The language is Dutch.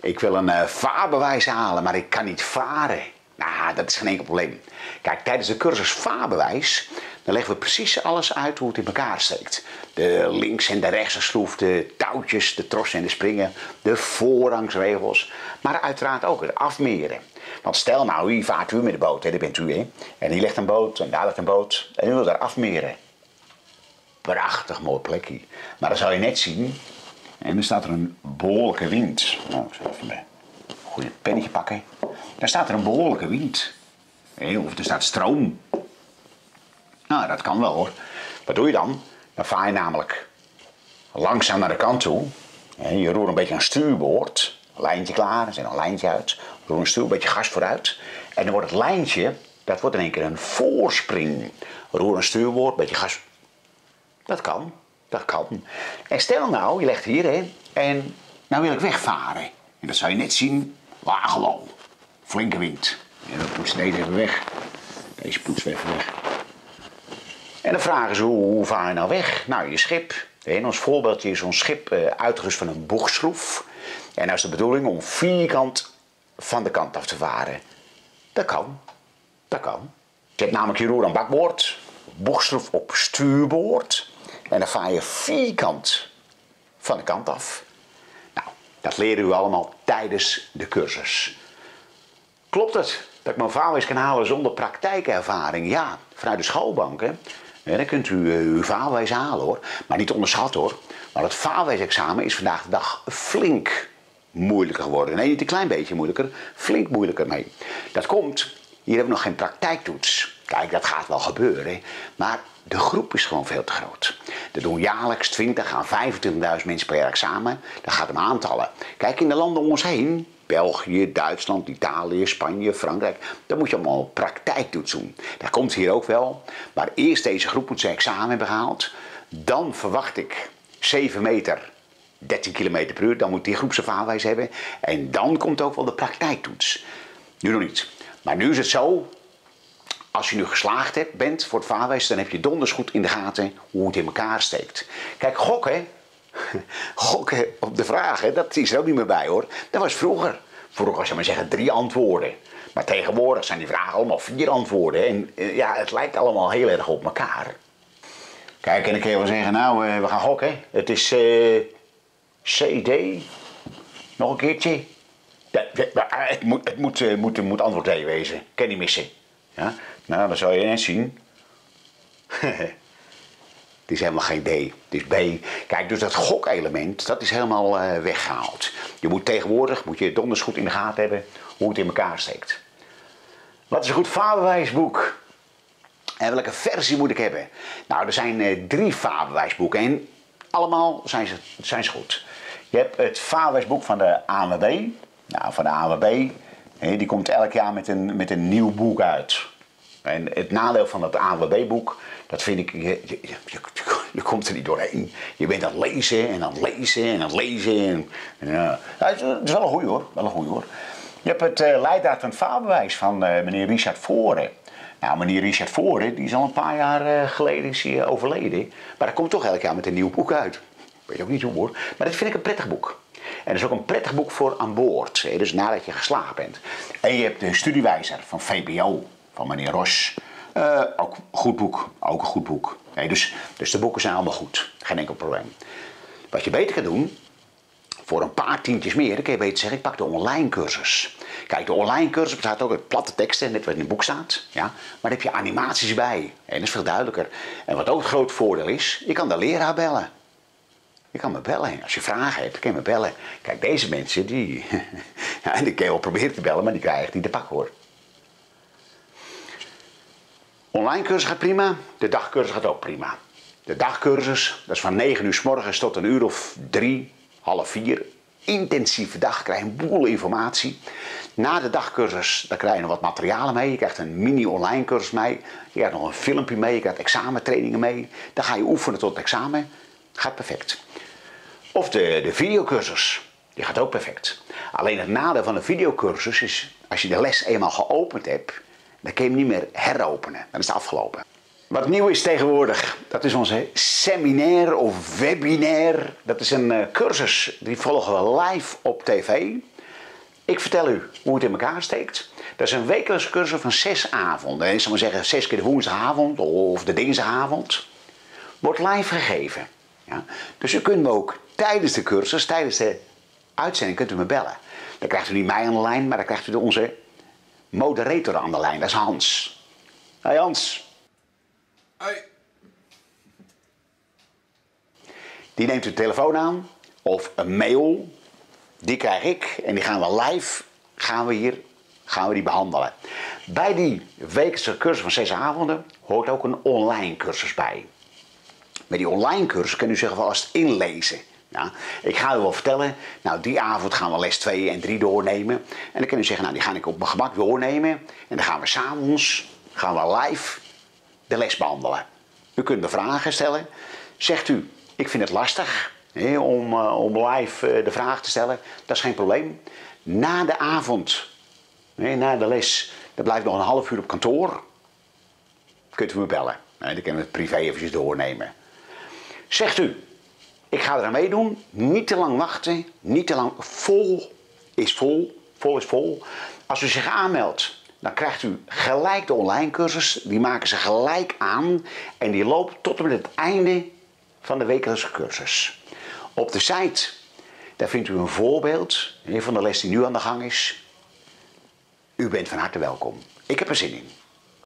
Ik wil een vaarbewijs halen, maar ik kan niet varen. Nou, dat is geen enkel probleem. Kijk, tijdens de cursus vaarbewijs, dan leggen we precies alles uit hoe het in elkaar steekt. De links- en de rechtse schroef, de touwtjes, de trossen en de springen, de voorrangsregels. Maar uiteraard ook het afmeren. Want stel nou, hier vaart u met de boot, hè, daar bent u, hè. En hier ligt een boot en daar ligt een boot. En u wilt daar afmeren. Prachtig mooi plekje. Maar dan zal je net zien, en dan staat er een behoorlijke wind. Nou, ik zal even een goede pennetje pakken. Dan staat er een behoorlijke wind. Of er staat stroom. Nou, dat kan wel hoor. Wat doe je dan? Dan vaar je namelijk langzaam naar de kant toe. Je roert een beetje aan stuurboord. Een lijntje klaar, er zit een lijntje uit. Roer een stuur, een beetje gas vooruit. En dan wordt het lijntje, dat wordt in één keer een voorspring. Roer een stuurboord, een beetje gas. Dat kan, dat kan. En stel nou, je legt hier, hè. En nou wil ik wegvaren. En dat zou je net zien. Wagenwal. Flinke wind. En dan poetsen deze even weg. Deze poetsen we even weg. En dan vragen ze, hoe vaar je nou weg? Nou, je schip. In ons voorbeeldje is ons schip uitgerust van een boegschroef. En nou is de bedoeling om vierkant van de kant af te varen. Dat kan. Dat kan. Je hebt namelijk je roer aan bakboord. Boegschroef op stuurboord. En dan vaar je vierkant van de kant af. Nou, dat leren u allemaal tijdens de cursus. Klopt het dat ik mijn vaarwijs kan halen zonder praktijkervaring? Ja, vanuit de schoolbank, hè. Ja, dan kunt u uw vaarwijs halen hoor. Maar niet onderschat hoor. Maar het vaarwijsexamen is vandaag de dag flink moeilijker geworden. Nee, niet een klein beetje moeilijker. Flink moeilijker mee. Dat komt, hier hebben we nog geen praktijktoets. Kijk, dat gaat wel gebeuren. Maar de groep is gewoon veel te groot. Er doen jaarlijks 20 à 25.000 mensen per jaar examen. Dat gaat om aantallen. Kijk, in de landen om ons heen, België, Duitsland, Italië, Spanje, Frankrijk, dan moet je allemaal praktijktoets doen. Dat komt hier ook wel. Maar eerst deze groep moet zijn examen hebben gehaald. Dan verwacht ik 7 meter, 13 km per uur. Dan moet die groep zijn vaarwijs hebben. En dan komt ook wel de praktijktoets. Nu nog niet. Maar nu is het zo. Als je nu geslaagd bent voor het vaarwijs, dan heb je donders goed in de gaten hoe het in elkaar steekt. Kijk, gokken op de vragen, dat is er ook niet meer bij hoor. Dat was vroeger. Vroeger was je maar zeggen 3 antwoorden. Maar tegenwoordig zijn die vragen allemaal 4 antwoorden. En ja, het lijkt allemaal heel erg op elkaar. Kijk, en dan kun je wel zeggen, nou, we gaan gokken. Het is CD. Nog een keertje. Het moet antwoord D wezen. Kan niet missen. Ja? Nou, dan zal je net zien. Het is helemaal geen D, het is B. Kijk, dus dat gokelement, dat is helemaal weggehaald. Je moet tegenwoordig, donders goed in de gaten hebben hoe het in elkaar steekt. Wat is een goed vaarbewijsboek? En welke versie moet ik hebben? Nou, er zijn 3 vaarbewijsboeken en allemaal zijn ze goed. Je hebt het vaarbewijsboek van de ANWB. Nou, van de ANWB, die komt elk jaar met een nieuw boek uit. En het nadeel van het ANWB-boek, dat vind ik, je komt er niet doorheen. Je bent aan het lezen en aan het lezen en aan het lezen. Ja, het is wel een goeie hoor, wel een goeie hoor. Je hebt het leidraad van het vaarbewijs van meneer Richard Voren. Nou, meneer Richard Voren, die is al een paar jaar geleden overleden. Maar daar komt toch elk jaar met een nieuw boek uit. Weet je ook niet hoe hoor. Maar dat vind ik een prettig boek. En dat is ook een prettig boek voor aan boord. Dus nadat je geslaagd bent. En je hebt de studiewijzer van VBO. Van meneer Ros. Ook een goed boek. Ook een goed boek. Dus de boeken zijn allemaal goed. Geen enkel probleem. Wat je beter kan doen. Voor een paar tientjes meer. Dan kun je beter zeggen. Ik pak de online cursus. Kijk, de online cursus bestaat ook uit platte teksten. Net wat in het boek staat. Ja? Maar daar heb je animaties bij. En dat is veel duidelijker. En wat ook een groot voordeel is. Je kan de leraar bellen. Je kan me bellen. Als je vragen hebt, kan je me bellen. Kijk, deze mensen, die kun je wel proberen te bellen. Maar die krijgen niet te pakken hoor. Online cursus gaat prima, de dagcursus gaat ook prima. De dagcursus, dat is van 9 uur 's morgens tot een uur of 3, half 4. Intensieve dag, krijg je een boel informatie. Na de dagcursus, dan krijg je nog wat materialen mee. Je krijgt een mini-online cursus mee. Je krijgt nog een filmpje mee, je krijgt examentrainingen mee. Dan ga je oefenen tot het examen. Gaat perfect. Of de videocursus, die gaat ook perfect. Alleen het nadeel van de videocursus is, als je de les eenmaal geopend hebt, dan kun je hem niet meer heropenen. Dan is het afgelopen. Wat nieuw is tegenwoordig, dat is onze seminair of webinar. Dat is een cursus, die volgen we live op tv. Ik vertel u hoe het in elkaar steekt. Dat is een wekelijkse cursus van 6 avonden. Ik zal maar zeggen 6 keer de woensdagavond of de dinsdagavond. Wordt live gegeven. Ja? Dus u kunt me ook tijdens de cursus, tijdens de uitzending, kunt u me bellen. Dan krijgt u niet mij aan de lijn, maar dan krijgt u onze moderator aan de lijn. Dat is Hans. Hoi Hans. Hoi. Die neemt de telefoon aan of een mail. Die krijg ik en die gaan we live, gaan we die behandelen. Bij die wekelijkse cursus van 6 avonden hoort ook een online cursus bij. Met die online cursus kunt u zich wel eens inlezen. Ja, ik ga u wel vertellen, nou die avond gaan we les 2 en 3 doornemen. En dan kunt u zeggen, nou die ga ik op mijn gemak doornemen. En dan gaan we s'avonds, live de les behandelen. U kunt me vragen stellen. Zegt u, ik vind het lastig om live de vraag te stellen. Dat is geen probleem. Na de avond, na de les, dan blijft nog een half uur op kantoor. Kunt u me bellen. Dan kunnen we het privé eventjes doornemen. Zegt u, ik ga eraan meedoen. Niet te lang wachten. Niet te lang. Vol is vol. Vol is vol. Als u zich aanmeldt, dan krijgt u gelijk de online cursus. Die maken ze gelijk aan. En die loopt tot en met het einde van de wekelijkse cursus. Op de site, daar vindt u een voorbeeld van de les die nu aan de gang is. U bent van harte welkom. Ik heb er zin in.